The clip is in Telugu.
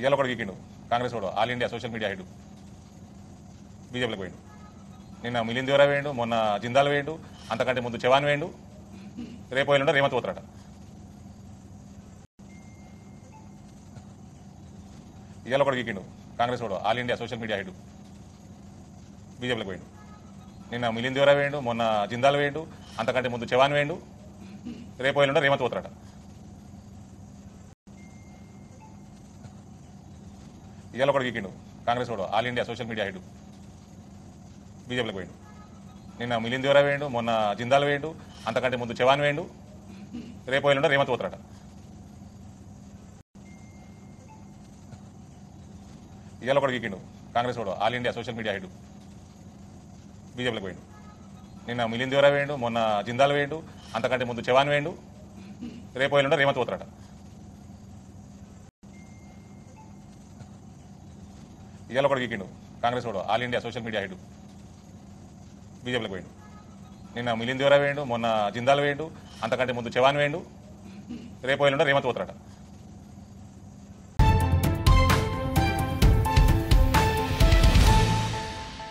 ఇవాళ ఒకటి గీకిండు కాంగ్రెస్ వాడు all India social media head బీజేపీలకు వేయండు. నిన్న మిలింద్ దేవరా వేయండు, మొన్న జిందాల్ వేయండు, అంతకంటే ముందు చవాన్ వేయండు, రేపు ఎల్లుండి రేవంత్ పోతారట. ఇవాళ ఒకటి గీకిండు కాంగ్రెస్ వాడు all India social media head బీజేపీలకు వేయండు. నిన్న మిలింద్ దేవరా వేయండు, మొన్న జిందాల్ వేయండు, అంతకంటే ముందు చవాన్ వేయండు, రేపు ఎల్లుండి రేవంత్ పోతారట. ఇవాళ ఒకటి గీకిండు కాంగ్రెస్ వాడు all India social media head బీజేపీలకు వేయండు. నిన్న మిలింద్ దేవరా వేయండు, మొన్న జిందాల్ వేయండు, అంతకంటే ముందు చవాన్ వేయండు, రేపు ఎల్లుండి రేవంత్ పోతారట. ఇవాళ ఒకటి గీకిండు కాంగ్రెస్ వాడు all India social media head బీజేపీలకు వేయండు. నిన్న మిలింద్ దేవరా వేయండు, మొన్న జిందాల్ వేయండు, అంతకంటే ముందు చవాన్ వేయండు, రేపు ఎల్లుండి రేవంత్ పోతారట. ఇవాళ ఒకటి గీకిండు కాంగ్రెస్ వాడు all India social media head బీజేపీలకు వేయండు. నిన్న మిలింద్ దేవరా వేయండు, మొన్న జిందాల్ వేయండు, అంతకంటే ముందు చవాన్ వేయండు, రేపు ఎల్లుండి రేవంత్ పోతారట.